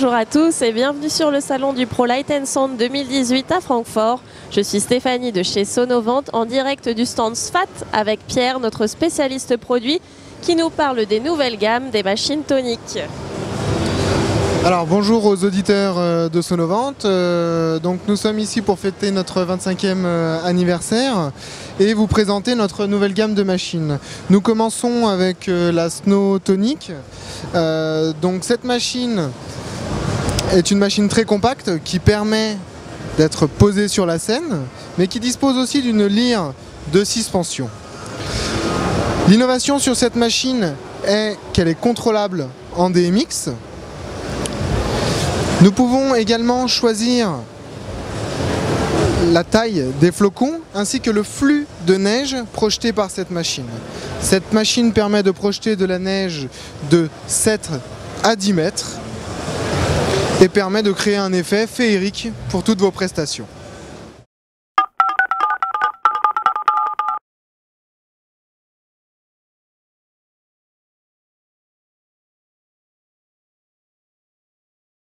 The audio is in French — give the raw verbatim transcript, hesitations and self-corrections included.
Bonjour à tous et bienvenue sur le salon du Pro Light and Sound deux mille dix-huit à Francfort. Je suis Stéphanie de chez Sonovant en direct du stand S F A T avec Pierre, notre spécialiste produit, qui nous parle des nouvelles gammes des machines toniques. Alors bonjour aux auditeurs de Sonovant, euh, donc nous sommes ici pour fêter notre vingt-cinquième anniversaire et vous présenter notre nouvelle gamme de machines. Nous commençons avec euh, la Snow Tonic. Euh, donc cette machine est une machine très compacte qui permet d'être posée sur la scène, mais qui dispose aussi d'une lyre de suspension. L'innovation sur cette machine est qu'elle est contrôlable en D M X. Nous pouvons également choisir la taille des flocons ainsi que le flux de neige projeté par cette machine. Cette machine permet de projeter de la neige de sept à dix mètres et permet de créer un effet féerique pour toutes vos prestations.